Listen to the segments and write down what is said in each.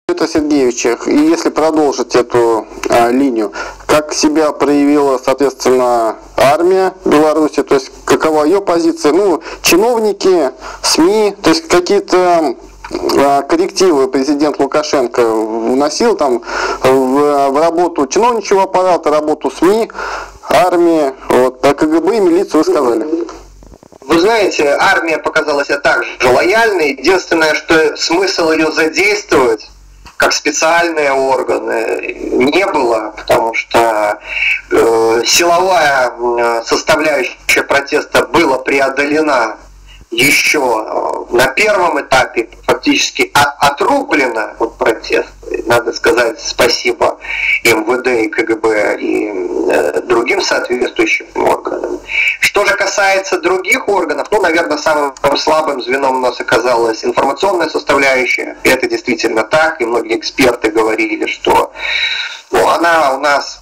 Петр Сергеевич, и если продолжить эту линию, как себя проявила, соответственно, армия Беларуси, то есть какова ее позиция, ну, чиновники, СМИ, то есть какие-то коррективы президент Лукашенко вносил там в работу чиновничьего аппарата, работу СМИ, армии, вот, про КГБ и милицию вы сказали. Вы знаете, армия показалась также лояльной. Единственное, что смысл ее задействовать как специальные органы не было, потому что силовая составляющая протеста была преодолена еще на первом этапе, фактически отрублена от протеста. Надо сказать спасибо МВД и КГБ и другим соответствующим органам. Что же касается других органов, ну, наверное, самым слабым звеном у нас оказалась информационная составляющая. И это действительно так, и многие эксперты говорили, что она у нас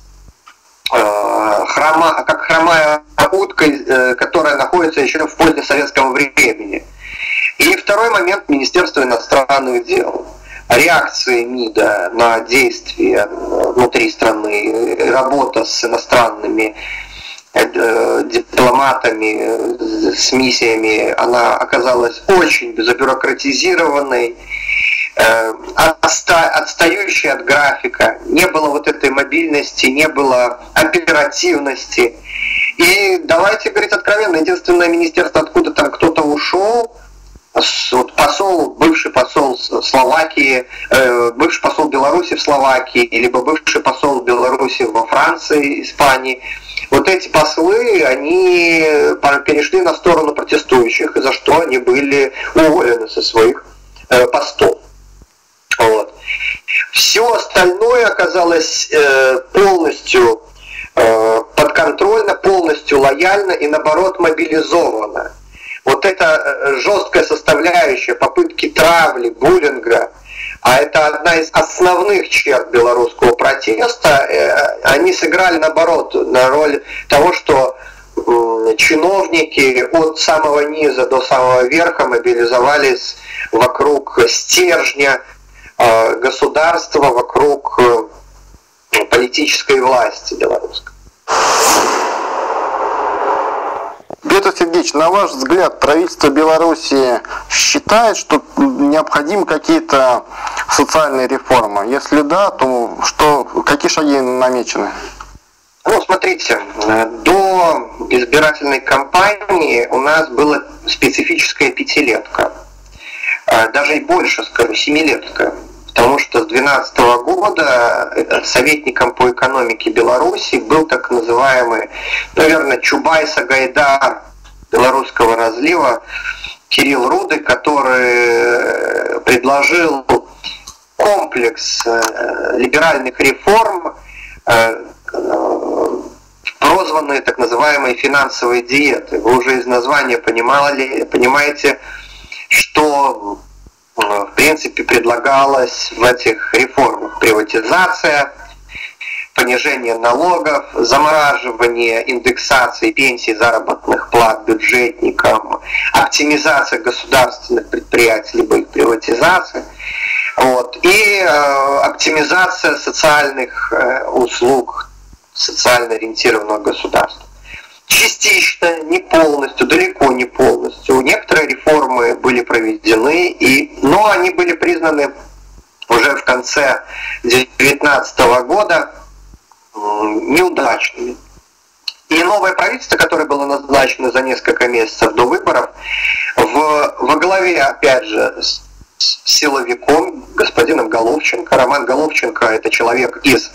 как хромая утка, которая находится еще в позднесоветском времени. И второй момент — Министерство иностранных дел. Реакции МИДа на действия внутри страны, работа с иностранными дипломатами, с миссиями, она оказалась очень забюрократизированной, отстающей от графика, не было вот этой мобильности, не было оперативности. И давайте говорить откровенно, единственное министерство, откуда там кто-то ушел, вот бывший посол Словакии, бывший посол Беларуси в Словакии, либо бывший посол Беларуси во Франции, Испании, вот эти послы, они перешли на сторону протестующих, за что они были уволены со своих постов. Вот. Все остальное оказалось полностью подконтрольно, полностью лояльно и, наоборот, мобилизовано. Вот эта жесткая составляющая попытки травли, буллинга, а это одна из основных черт белорусского протеста, они сыграли, наоборот, на роль того, что чиновники от самого низа до самого верха мобилизовались вокруг стержня государства, вокруг политической власти белорусской. Петр Сергеевич, на ваш взгляд, правительство Беларуси считает, что необходимы какие-то социальные реформы? Если да, то какие шаги намечены? Ну, смотрите, до избирательной кампании у нас была специфическая пятилетка. Даже и больше, скажу, семилетка. Потому что с 2012 года советником по экономике Беларуси был так называемый, наверное, Чубайса-Гайдар белорусского разлива Кирилл Руды, который предложил комплекс либеральных реформ, прозванные так называемые финансовые диеты. Вы уже из названия понимаете, что в принципе предлагалось в этих реформах: приватизация, понижение налогов, замораживание индексации пенсий, заработных плат бюджетникам, оптимизация государственных предприятий, либо их приватизация, вот, и оптимизация социальных услуг социально ориентированного государства. Частично, не полностью, далеко не полностью. Некоторые реформы были проведены, но они были признаны уже в конце 2019 года неудачными. И новое правительство, которое было назначено за несколько месяцев до выборов, во главе, опять же, с силовиком, господином Головченко. Роман Головченко — это человек из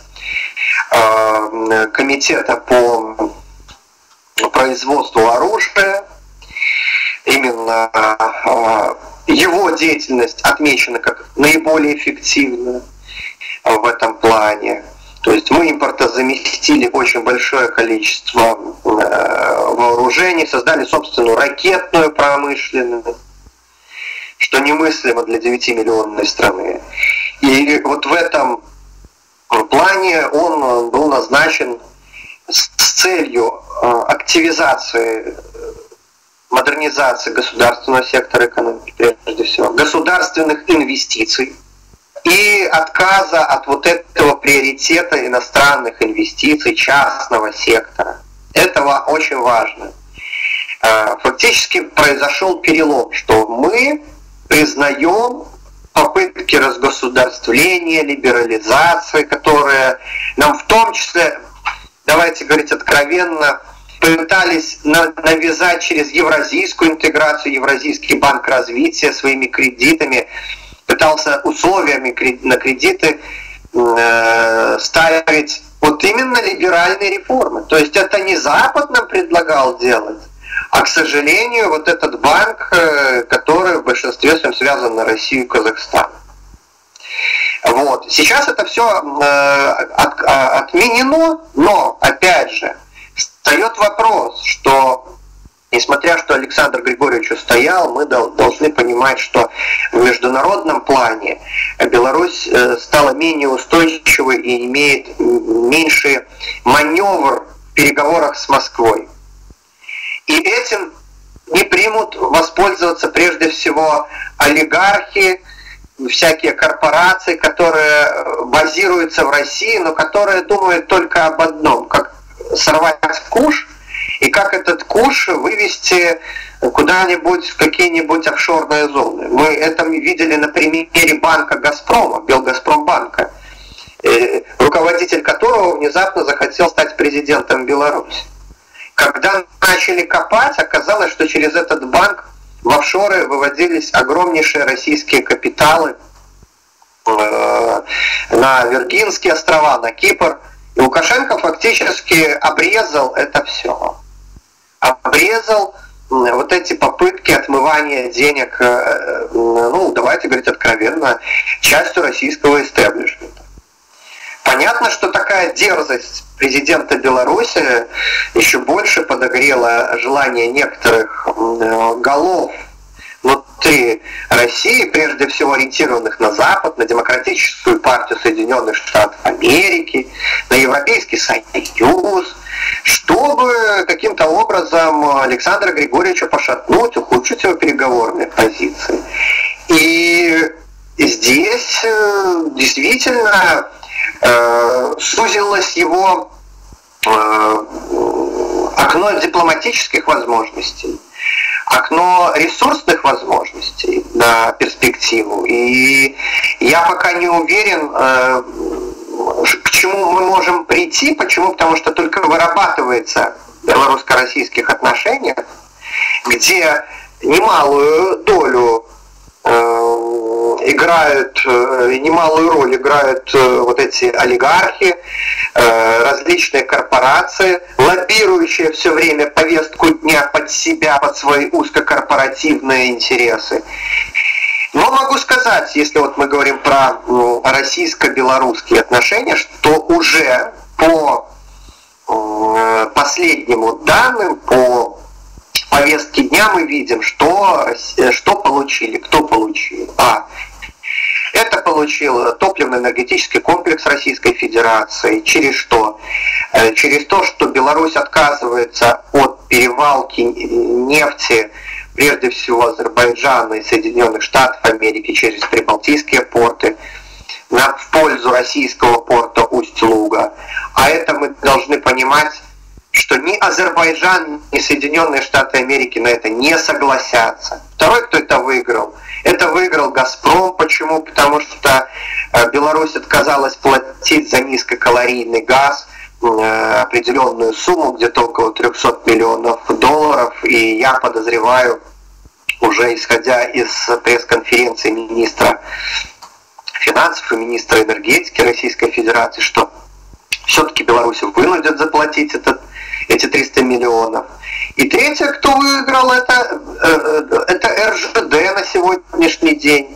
комитета по производству оружия. Именно его деятельность отмечена как наиболее эффективная в этом плане. То есть мы импортозаместили очень большое количество вооружений, создали собственную ракетную промышленность, что немыслимо для 9-миллионной страны. И вот в этом плане он был назначен с целью активизации, модернизации государственного сектора экономики, прежде всего, государственных инвестиций, и отказа от вот этого приоритета иностранных инвестиций, частного сектора. Это очень важно. Фактически произошел перелом, что мы признаем попытки разгосударствления, либерализации, которые нам в том числе, давайте говорить откровенно, пытались навязать через евразийскую интеграцию, Евразийский банк развития своими кредитами, пытался условиями на кредиты ставить вот именно либеральные реформы. То есть это не Запад нам предлагал делать, а, к сожалению, вот этот банк, который в большинстве своем связан на Россию и Казахстан. Вот. Сейчас это все отменено, но, опять же, встает вопрос, что, несмотря что Александр Григорьевич устоял, мы должны понимать, что в международном плане Беларусь стала менее устойчивой и имеет меньший маневр в переговорах с Москвой. И этим не примут воспользоваться прежде всего олигархи, всякие корпорации, которые базируются в России, но которые думают только об одном, как сорвать куш и как этот куш вывести куда-нибудь в какие-нибудь офшорные зоны. Мы это видели на примере банка «Газпрома», Белгазпромбанка, руководитель которого внезапно захотел стать президентом Беларуси. Когда начали копать, оказалось, что через этот банк в офшоры выводились огромнейшие российские капиталы на Виргинские острова, на Кипр. И Лукашенко фактически обрезал это все. Обрезал вот эти попытки отмывания денег, ну, давайте говорить откровенно, частью российского истеблишмента. Понятно, что такая дерзость президента Беларуси еще больше подогрела желание некоторых голов внутри России, прежде всего ориентированных на Запад, на Демократическую партию Соединенных Штатов Америки, на Европейский Союз, чтобы каким-то образом Александра Григорьевича пошатнуть, ухудшить его переговорные позиции. И здесь действительно сузилось его окно дипломатических возможностей, окно ресурсных возможностей на перспективу. И я пока не уверен, к чему мы можем прийти. Почему? Потому что только вырабатывается в белорусско-российских отношениях, где немалую долю немалую роль играют вот эти олигархи, различные корпорации, лоббирующие все время повестку дня под себя, под свои узкокорпоративные интересы. Но могу сказать, если вот мы говорим про российско-белорусские отношения, что уже по последним данным, по повестке дня мы видим, что получили, кто получил. Это получил топливно-энергетический комплекс Российской Федерации. Через что? Через то, что Беларусь отказывается от перевалки нефти, прежде всего Азербайджана и Соединенных Штатов Америки через прибалтийские порты, в пользу российского порта Усть-Луга. А это мы должны понимать, что ни Азербайджан, ни Соединенные Штаты Америки на это не согласятся. Второй, кто это выиграл? Это выиграл «Газпром». Почему? Потому что Беларусь отказалась платить за низкокалорийный газ определенную сумму, где-то около $300 миллионов. И я подозреваю, уже исходя из пресс-конференции министра финансов и министра энергетики Российской Федерации, что все-таки Беларусь вынудят заплатить эти 300 миллионов. И третье, кто выиграл, это РЖД на сегодняшний день.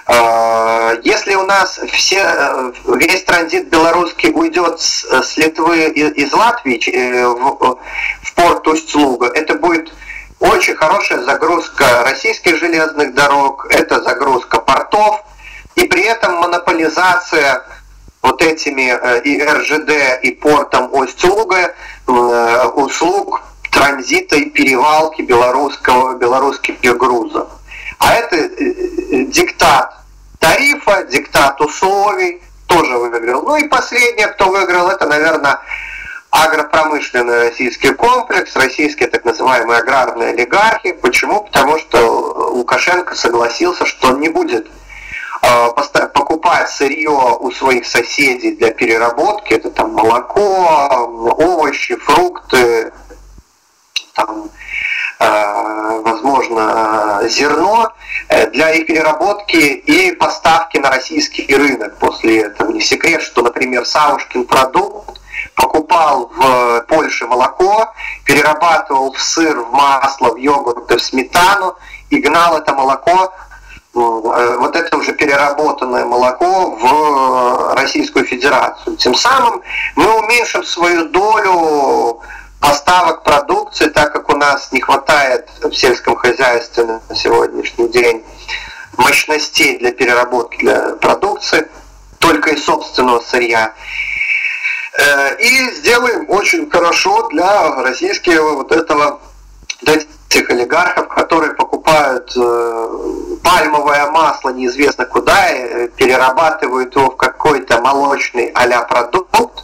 Если у нас весь транзит белорусский уйдет с Литвы из Латвии в порт Усть-Луга, это будет очень хорошая загрузка российских железных дорог, это загрузка портов, и при этом монополизация вот этими и РЖД, и портом Усть-Луга услуг транзита и перевалки белорусских грузов. А это диктат тарифа, диктат условий, тоже выиграл. Ну и последнее, кто выиграл, это, наверное, агропромышленный российский комплекс, российские так называемые аграрные олигархи. Почему? Потому что Лукашенко согласился, что он не будет покупать сырье у своих соседей для переработки, это там молоко, овощи, фрукты, там, возможно, зерно для их переработки и поставки на российский рынок после этого. Не секрет, что, например, Савушкин продукт покупал в Польше молоко, перерабатывал в сыр, в масло, в йогурт и в сметану и гнал это молоко, вот это уже переработанное молоко, в Российскую Федерацию. Тем самым мы уменьшим свою долю поставок продукции, так как у нас не хватает в сельском хозяйстве на сегодняшний день мощностей для переработки для продукции, только из собственного сырья. И сделаем очень хорошо для российского этих олигархов, которые покупают пальмовое масло неизвестно куда, перерабатывают его в какой-то молочный а-ля продукт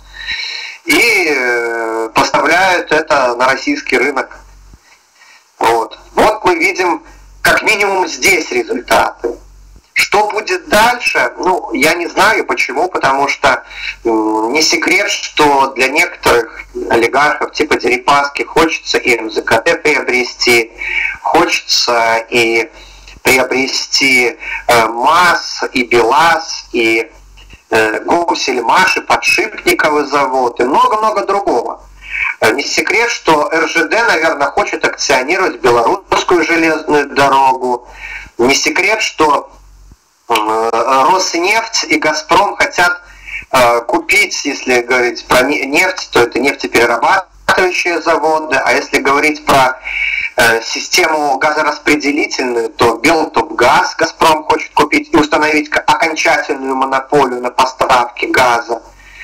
и поставляют это на российский рынок. Вот мы видим как минимум здесь результаты. Что будет дальше? Ну, я не знаю почему, потому что не секрет, что для некоторых олигархов типа Дерипаски хочется и МЗКТ приобрести, хочется и приобрести МАЗ, и БелАЗ, и Гусельмаш, и Подшипниковый завод, и много-много другого. Не секрет, что РЖД, наверное, хочет акционировать белорусскую железную дорогу. Не секрет, что Роснефть и Газпром хотят купить, если говорить про нефть, то это нефтеперерабатывающие заводы, а если говорить про систему газораспределительную, то Белтопгаз Газпром хочет купить и установить окончательную монополию на поставки газа.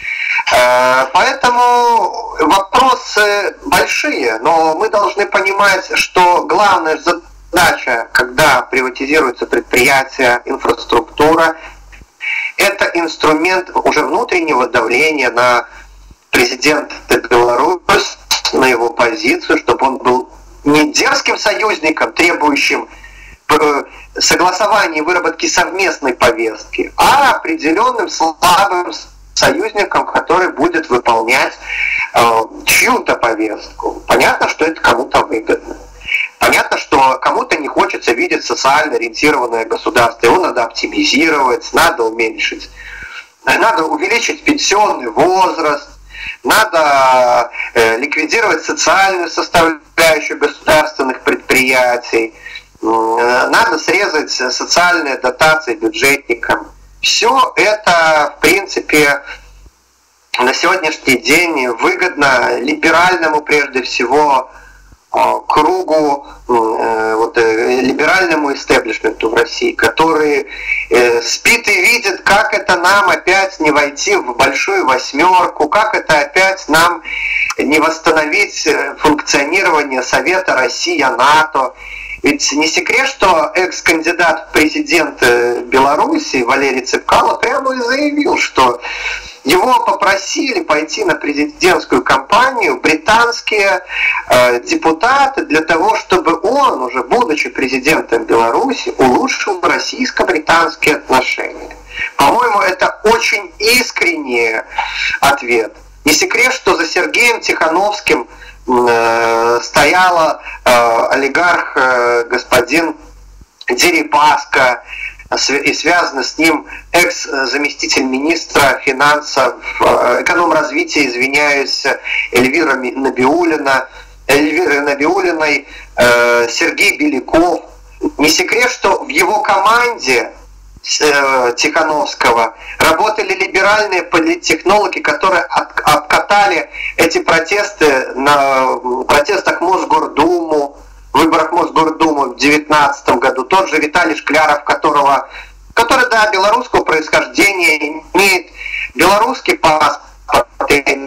Поэтому вопросы большие, но мы должны понимать, что главная задача, когда приватизируются предприятия, инфраструктура, это инструмент уже внутреннего давления на президента Беларуси, на его позицию, чтобы он был не дерзким союзником, требующим согласования и выработки совместной повестки, а определенным слабым союзником, который будет выполнять чью-то повестку. Понятно, что это кому-то выгодно. Понятно, что кому-то не хочется видеть социально ориентированное государство. Его надо оптимизировать, надо уменьшить. Надо увеличить пенсионный возраст, надо ликвидировать социальную составляющую государственных предприятий, надо срезать социальные дотации бюджетникам. Все это, в принципе, на сегодняшний день выгодно либеральному, прежде всего, кругу, либеральному истеблишменту в России, который спит и видит, как это нам опять не войти в большую восьмерку, как это опять нам не восстановить функционирование Совета Россия-НАТО. Ведь не секрет, что экс-кандидат в президенты Беларуси Валерий Цепкало прямо и заявил, что его попросили пойти на президентскую кампанию британские депутаты для того, чтобы он, уже будучи президентом Беларуси, улучшил российско-британские отношения. По-моему, это очень искренний ответ. Не секрет, что за Сергеем Тихановским стоял олигарх господин Дерипаска, и связано с ним экс-заместитель министра финансов, экономразвития, Эльвира Набиуллиной, Сергей Беляков. Не секрет, что в его команде Тихановского работали либеральные политтехнологи, которые обкатали эти протесты на протестах Мосгордуму, выборах Мосгордумы в 2019 году. Тот же Виталий Шкляров, который, да, белорусского происхождения, имеет белорусский паспорт,